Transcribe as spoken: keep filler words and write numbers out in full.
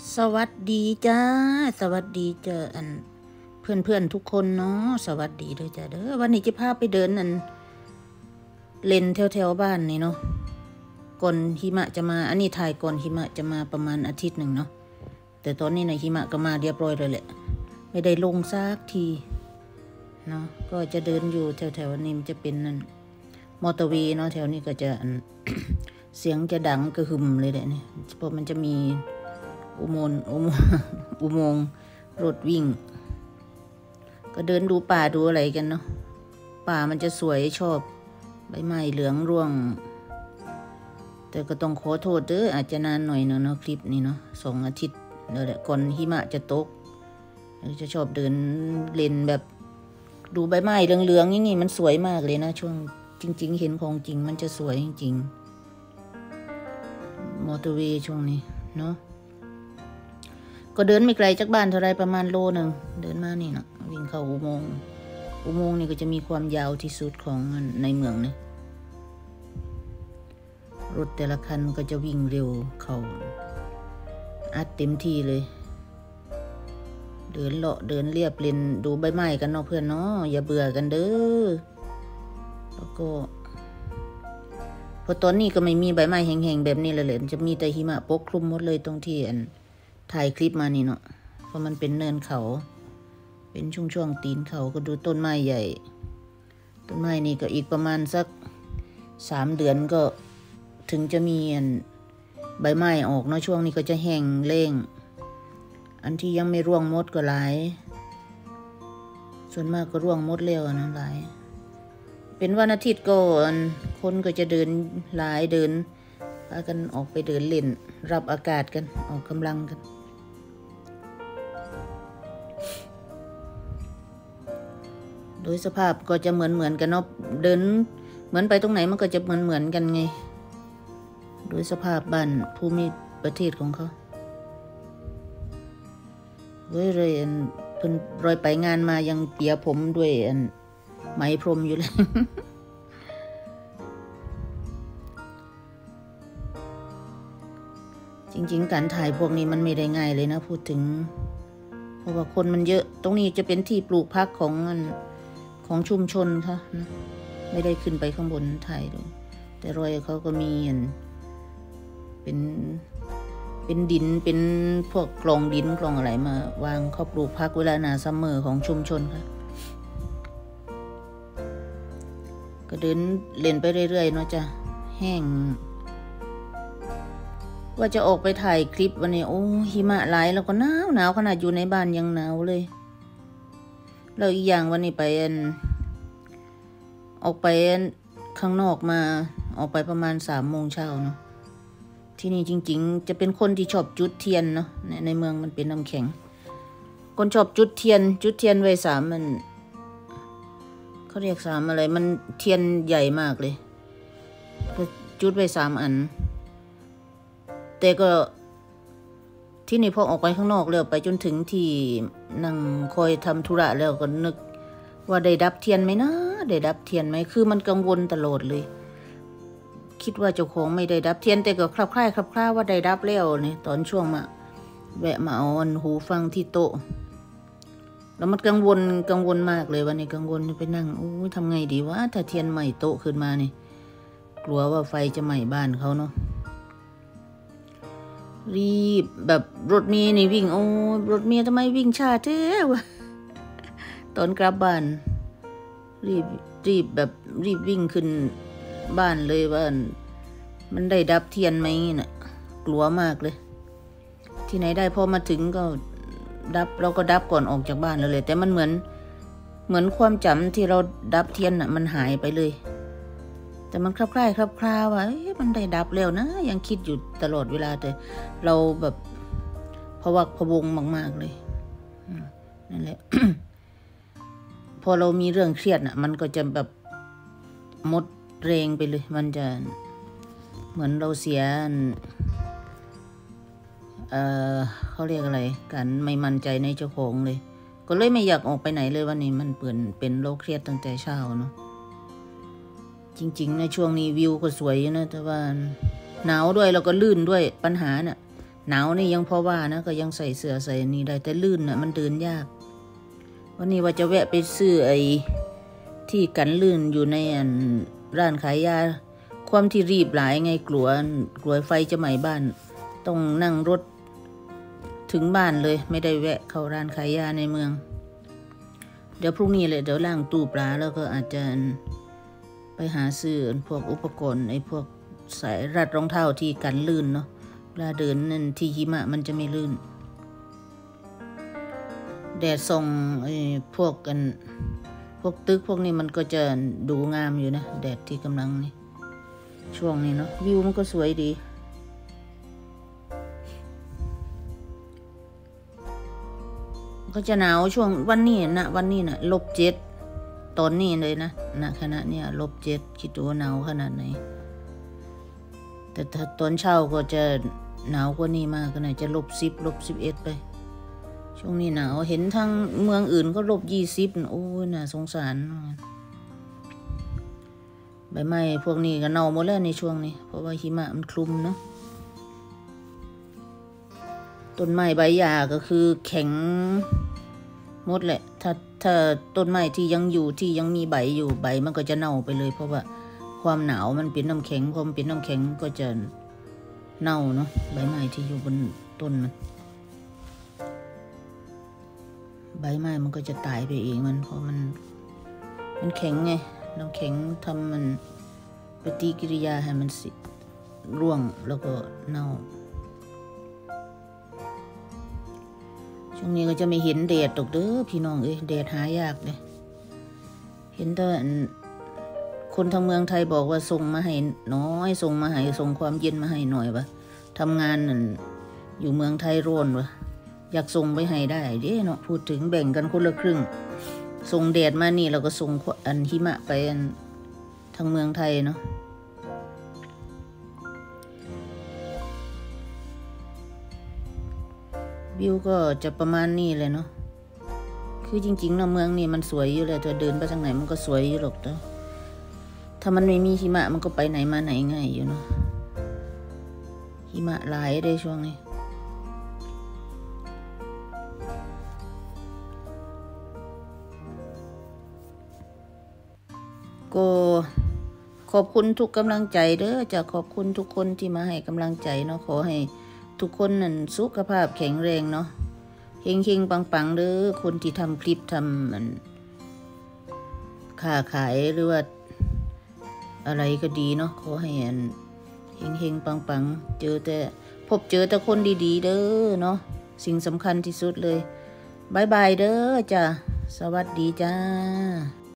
สวัสดีจ้าสวัสดีเจออันเพื่อนเพื่อนทุกคนเนาะสวัสดีเลยจ้าเด้อวันนี้จะพาไปเดินอันเล่นแถวแถวบ้านนี่เนาะก่อนหิมะจะมาอันนี้ถ่ายก่อนหิมะจะมาประมาณอาทิตย์หนึ่งเนาะแต่ตอนนี้ในหิมะก็มาเรียบร้อยเลยแหละไม่ได้ลงซักทีเนาะก็จะเดินอยู่แถวแถวนี้มันจะเป็นนั่นมอเตอร์เวย์เนาะแถวนี้ก็จะเสียงจะดังกระหึ่มเลยแหละนี่เพราะมันจะมีอุโมงค์อุโมงค์อุโมงค์รถวิ่งก็เดินดูป่าดูอะไรกันเนาะป่ามันจะสวยชอบใบไม้เหลืองร่วงแต่ก็ต้องขอโทษเด้ออาจจะนานหน่อยเนาะเนาะคลิปนี้เนาะสองอาทิตย์นั่นแหละก่อนหิมะจะตกจะชอบเดินเล่นแบบดูใบไม้เหลืองๆอย่างงี้มันสวยมากเลยนะช่วงจริงๆเห็นของจริงมันจะสวยจริงๆมอเตอร์เวย์ช่วงนี้เนาะก็เดินไม่ไกลจากบ้านเท่าไรประมาณโลหนึ่งเดินมานี่เนาะวิ่งเข้าอุโมงค์อุโมงค์นี่ก็จะมีความยาวที่สุดของในเมืองนี่รถแต่ละคันก็จะวิ่งเร็วเข้าอัดเต็มที่เลยเดินเลาะเดินเรียบเล่นดูใบไม้กันเนาะเพื่อนเนาะอย่าเบื่อกันเด้อแล้วก็พอตอนนี้ก็ไม่มีใบไม้แห้งๆแบบนี้เลยเลยจะมีแต่หิมะปกคลุมหมดเลยตรงที่อันถ่ายคลิปมานี่เนาะเพราะมันเป็นเนินเขาเป็นช่วงๆตีนเขาก็ดูต้นไม้ใหญ่ต้นไม้นี่ก็อีกประมาณสักสามเดือนก็ถึงจะมีอันใบไม้ออกเนาะช่วงนี้ก็จะแห้งเร่งอันที่ยังไม่ร่วงมดก็หลายส่วนมากก็ร่วงมดเร็วนะหลายเป็นวันอาทิตย์ก็คนก็จะเดินหลายเดินพากันออกไปเดินเล่นรับอากาศกันออกกำลังกันโดยสภาพก็จะเหมือนเหมือนกันเนาะเดินเหมือนไปตรงไหนมันก็จะเหมือนเหมือนกันไงโดยสภาพบ้านภูมิประเทศของเขาเว้ยเลยอันเพิ่นรอยไปงานมายังเปียผมด้วยอันไหมพรมอยู่เลย จริงๆการถ่ายพวกนี้มันไม่ได้ง่ายเลยนะพูดถึงเพราะว่าคนมันเยอะตรงนี้จะเป็นที่ปลูกพักของของชุมชนค่ะนะไม่ได้ขึ้นไปข้างบนถ่ายเลยแต่รอยเขาก็มีเป็นเป็นดินเป็นพวกกลองดินกลองอะไรมาวางเขาปลูกพักเวลาหน้าซัมเมอร์ของชุมชนค่ะก็เดินเล่นไปเรื่อยๆเนาะจ้ะแห้งว่าจะออกไปถ่ายคลิปวันนี้โอ้หิมะหลายแล้วก็หนาวหนาวขนาดอยู่ในบ้านยังหนาวเลยแล้วอีกอย่างวันนี้ไปออกไปข้างนอกมาออกไปประมาณสามโมงเช้าเนาะที่นี่จริงๆจะเป็นคนที่ชอบจุดเทียนเนาะในในเมืองมันเป็นน้ำแข็งคนชอบจุดเทียนจุดเทียนไว้สามมันเขาเรียกสามอะไรมันเทียนใหญ่มากเลยก็จุดไว้สามอันแต่ก็ที่นี่พอออกไปข้างนอกแล้วไปจนถึงที่นั่งคอยทำธุระแล้วก็นึกว่าได้ดับเทียนไหมนะได้ดับเทียนไหมคือมันกังวลตลอดเลยคิดว่าเจ้าของไม่ได้ดับเทียนแต่ก็คลับคล้ายคลับคล้าว่าได้ดับแล้วนี่ตอนช่วงมาแวะมาเอาหูฟังที่โต๊ะแล้วมันกังวลกังวลมากเลยวันนี้กังวลไปนั่งโอ้ยทำไงดีวะถ้าเทียนใหม่โต๊ะขึ้นมานี่กลัวว่าไฟจะไหม้บ้านเขาเนาะรีบแบบรถเมล์นี่วิ่งโอ้รถเมล์ทำไมวิ่งช้าแท้วะตอนกลับบ้านรีบรีบแบบรีบวิ่งขึ้นบ้านเลยว่ามันได้ดับเทียนไหมน่ะกลัวมากเลยที่ไหนได้พอมาถึงก็ดับเราก็ดับก่อนออกจากบ้านแล้วเลยแต่มันเหมือนเหมือนความจำที่เราดับเทียนน่ะมันหายไปเลยแต่มันคลับคล้ายคลับคลาว่ามันได้ดับแล้วนะยังคิดอยู่ตลอดเวลาแต่เราแบบพะวักพะวงมากๆเลยนั่นแหละ พอเรามีเรื่องเครียดน่ะมันก็จะแบบหมดแรงไปเลยมันจะเหมือนเราเสียเอ่อเขาเรียกอะไรการไม่มั่นใจในเจ้าของเลยก็เลยไม่อยากออกไปไหนเลยวันนี้มันเปลี่ยนเป็นโรคเครียดตั้งแต่เช้าเนาะจริงๆในช่วงนี้วิวก็สวยอยู่นะแต่ว่าหนาวด้วยแล้วก็ลื่นด้วยปัญหาน่ะหนาวนี่ยังพอว่านะก็ยังใส่เสื้อใส่นี่ได้แต่ลื่นน่ะมันเดินยากวันนี้ว่าจะแวะไปซื้อไอ้ที่กันลื่นอยู่ในอันร้านขายยาความที่รีบหลายไงกลัวกลัวไฟจะไหม้บ้านต้องนั่งรถถึงบ้านเลยไม่ได้แวะเข้าร้านขายยาในเมืองเดี๋ยวพรุ่งนี้เลยเดี๋ยวล้างตู้ปลาแล้วก็อาจจะไปหาซื้อพวกอุปกรณ์ไอ้พวกสายรัดรองเท้าที่กันลื่นเนาะเวลาเดินนั่นที่หิมะมันจะไม่ลื่นแดดส่องไอ้พวกกันพวกตึกพวกนี้มันก็จะดูงามอยู่นะแดดที่กำลังนี่ช่วงนี้เนาะวิวมันก็สวยดีก็จะหนาวช่วงวันนี้นะวันนี้นะลบเจ็ดตอนนี้เลยนะณขณะเนี้ยลบเจ็ดคิดดูว่าหนาวขนาดไหนแต่ถ้าตอนเช้าก็จะหนาวกว่านี้มากก็น่าจะลบสิบลบสิบเอ็ดไปช่วงนี้หนาวเห็นทางเมืองอื่นก็ลบยี่สิบโอ้ยน่าสงสารใบไม้พวกนี้ก็เน่าหมดแล้วในช่วงนี้เพราะว่าหิมะมันคลุมเนาะต้นไม้ใบหญ้าก็คือแข็งหมดแหละถ้าถ้าต้นไม้ที่ยังอยู่ที่ยังมีใบอยู่ใบมันก็จะเน่าไปเลยเพราะว่าความหนาวมันเป็นน้ำแข็งพอมันเป็นน้ำแข็งก็จะเน่าเนาะใบไม้ที่อยู่บนต้นมันใบไม้มันก็จะตายไปเองมันเพราะมันมันแข็งไงน้ำแข็งทำมันปฏิกิริยาให้มันสิร่วงแล้วก็เน่าช่วงนี้ก็จะไม่เห็นแดดตกเด้อพี่น้องเอ้ยแดดหายากเลยเห็นแต่คนทางเมืองไทยบอกว่าส่งมาให้น้อยส่งมาให้ส่งความเย็นมาให้หน่อยวะทำงานนั่นอยู่เมืองไทยร้อนวะอยากส่งไปให้ได้เด้เนาะพูดถึงแบ่งกันคนละครึ่งส่งแดดมานี่เราก็ส่งอันหิมะไปอันทางเมืองไทยเนาะวิวก็จะประมาณนี้เลยเนาะคือจริงๆนะเมืองนี่มันสวยอยู่เลยเธอเดินไปทางไหนมันก็สวยอยู่หรอกแต่ถ้ามันไม่มีหิมะมันก็ไปไหนมาไหนง่ายอยู่เนาะหิมะหลายได้ช่วงนี้ก็ขอบคุณทุกกำลังใจเด้อจะขอบคุณทุกคนที่มาให้กำลังใจเนาะขอให้ทุกคนนั่นสุขภาพแข็งแรงเนาะเฮงเฮงปังปังเด้อคนที่ทำคลิปทำมันค้าขายหรือว่าอะไรก็ดีเนาะขอให้เฮงเฮงปังปังเจอแต่พบเจอแต่คนดีๆเด้อเนาะสิ่งสำคัญที่สุดเลยบายบายเด้อจ้ะสวัสดีจ้า